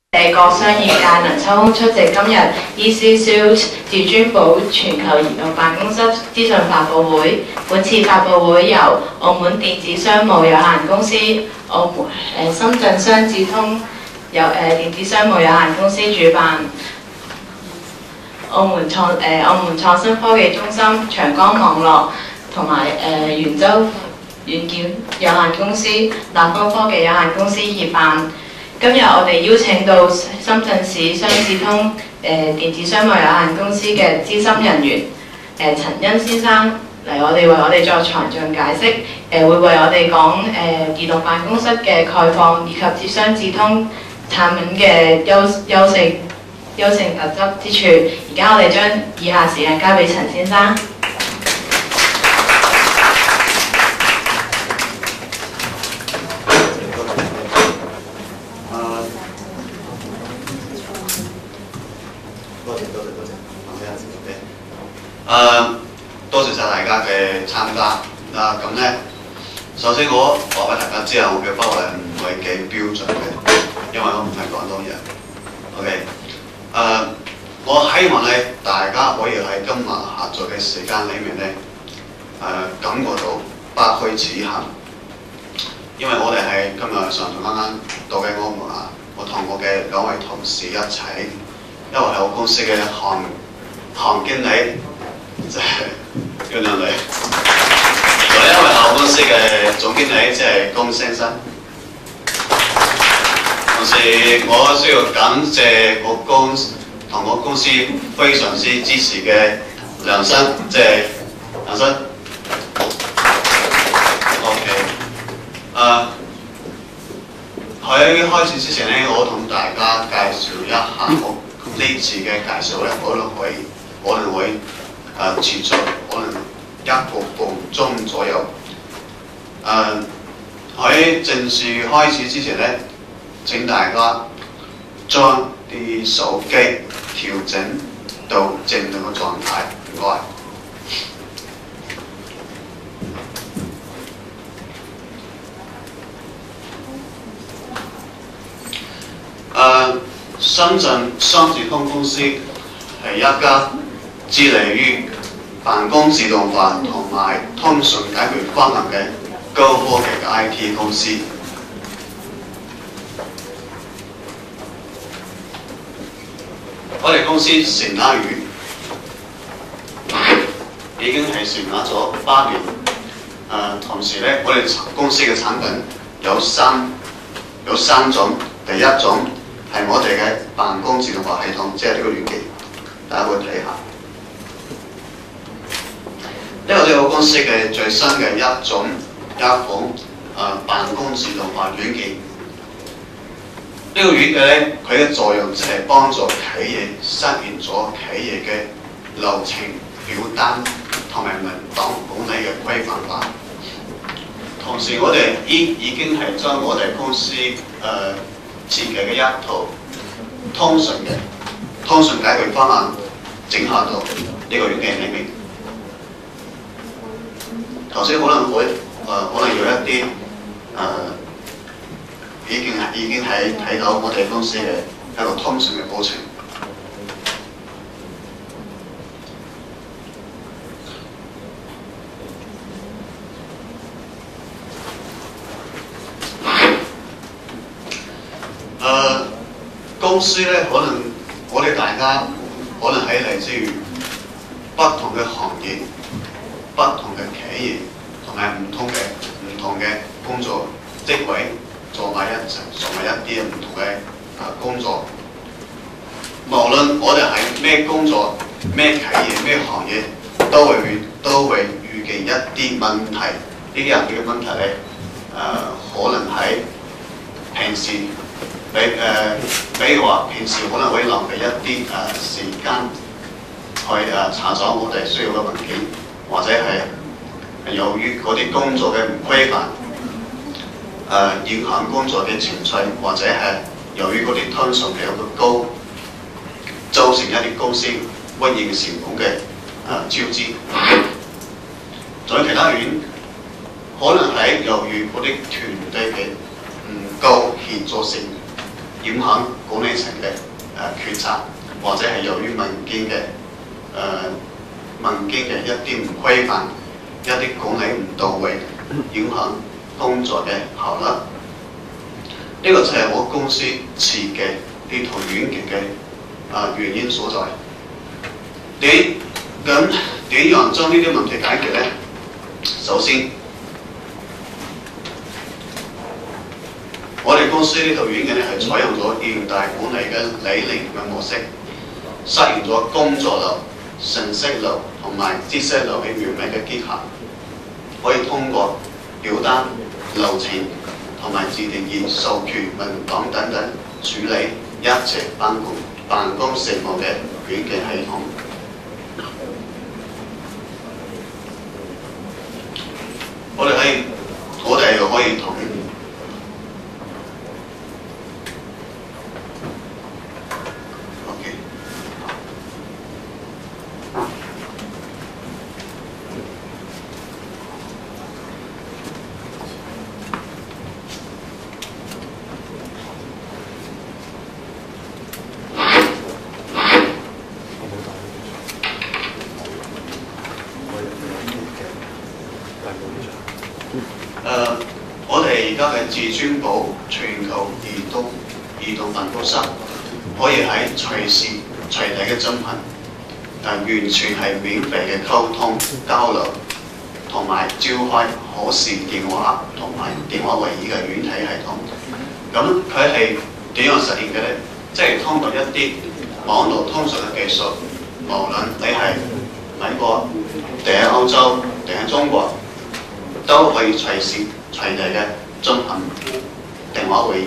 各商業界能抽空出席今日 EC-Suite 至尊寶全球移動辦公室資訊發佈會。本次發佈會由澳門電子商務有限公司、深圳商智通電子商務有限公司主辦。澳門創新科技中心、長江網絡同埋圓洲軟件有限公司、立方科技有限公司協辦。今日我哋邀請到深圳市商智通電子商務有限公司嘅資深人員陳恩先生嚟為我哋作詳盡解釋，會為我哋講移動辦公室嘅概況以及商智通產品嘅優勝特質之處。而家我哋將以下時間交俾陳先生。 多謝晒大家嘅參加。咁咧，首先我話俾大家知我嘅法文唔係幾標準嘅，因為我唔係廣東人。OK，我希望咧大家可以喺今日合作嘅時間裏面咧，感覺到不虛此行。因為我哋係今日上晝啱啱到嘅澳門啊，我同我嘅兩位同事一齊，一位係我公司嘅行經理。即係袁亮女，仲有一位係我公司嘅總經理，即係龔先生。同時，我需要感謝我公司非常之支持嘅梁生，即係梁生。OK， 喺開始之前咧，我同大家介紹一下我呢次嘅介紹咧，可能會持續可能1個半鐘左右。喺正式開始之前咧，請大家將啲手機調整到靜音嘅狀態，唔該。深圳商智通公司係一家致力於辦公自動化同埋通訊解決方案嘅高科技嘅 IT 公司。我哋公司成立於已經係成立咗8年。同時咧，我哋公司嘅產品有三種。第一種係我哋嘅辦公自動化系統，即係呢個軟件，大家會睇下。呢個係我公司嘅最新嘅一款辦公自動化軟件。呢個軟件咧，佢嘅作用就係幫助企業實現咗企業嘅流程表單同埋文檔管理嘅規範化。同時，我哋已經係將我哋公司設計嘅一套通訊解決方案整合到呢個軟件裏面。頭先可能有一啲已經睇到我哋公司嘅一個通訊嘅過程。公司咧，可能我哋大家可能係嚟自於不同嘅行業、不同嘅企業，同埋唔同嘅工作職位做埋一齊，做埋一啲唔同嘅工作。無論我哋係咩工作、咩企業、咩行業，都會遇見一啲問題。呢啲人嘅問題咧，可能喺平時。比如話，平時可能會浪費一啲時間去查找我哋需要嘅文件，或者係由於嗰啲工作嘅唔規範，影響工作嘅程序，或者係由於嗰啲通訊比較高，造成一啲公司運營成本嘅超支。仲有其他原因，可能係由於嗰啲團隊嘅唔夠協作性。 影響管理層嘅決策，或者係由於文件嘅一啲唔規範、一啲管理唔到位，影響工作嘅效率。呢個就係我公司設計呢套軟件嘅原因所在。點樣將呢啲問題解決呢？首先，我哋公司呢套軟件咧係採用咗現代管理嘅理念嘅模式，實現咗工作流、信息流同埋知識流嘅完美嘅結合，可以通過表單、流程同埋自定義、授權文檔等等處理一切辦公事務嘅軟件系統。我哋可以同我哋而家嘅至尊寶全球移動辦公室可以喺隨時隨地嘅進行，完全係免費嘅溝通交流，同埋召開可視電話同埋電話會議嘅軟體系統。咁佢係點樣實現嘅呢？即係通過一啲網絡通訊嘅技術，無論你係美國定喺歐洲定喺中國，都可以隨時隨地嘅進行電話會議。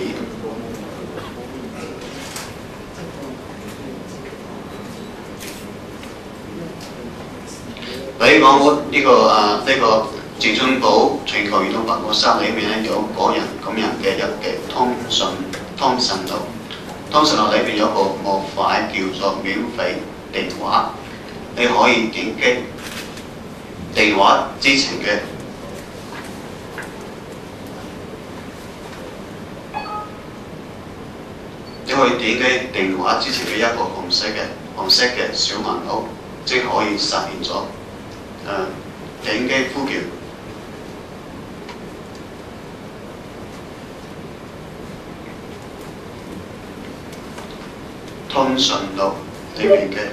比如講我呢個至尊寶全球移動辦公室裏面咧有個人咁樣嘅一嘅通訊錄，通訊錄裏邊有個模塊叫做免費電話，你可以點擊電話之前嘅電話之前嘅一個紅色嘅小文號，即可以實現咗點擊呼叫。通訊錄裏面嘅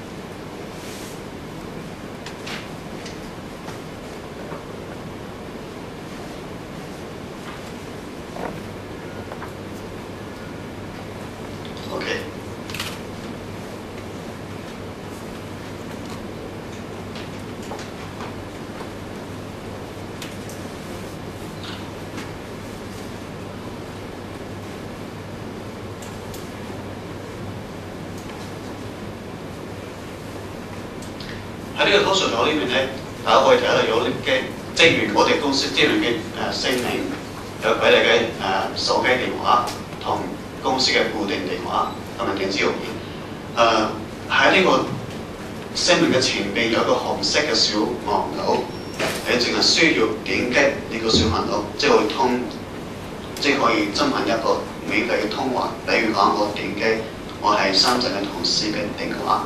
喺呢個通訊錄裏面咧，大家可以睇到有啲嘅，正如我哋公司之類嘅聲明，有佢哋嘅手機電話同公司嘅固定電話同埋電子郵件。喺呢個聲明嘅前邊有一個紅色嘅小按鈕，你淨係需要點擊呢個小按鈕，即可以進行一個免費嘅通話。比如講，我點擊我係深圳嘅同事嘅電話。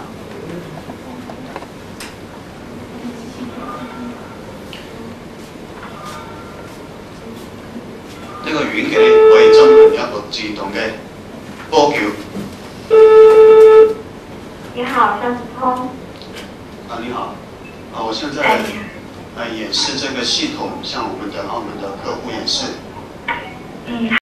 呢個軟件可以進行一個自動嘅撥叫。 你好，上次通。 你好，我現在演示這個系統向我們的澳門的客戶演示。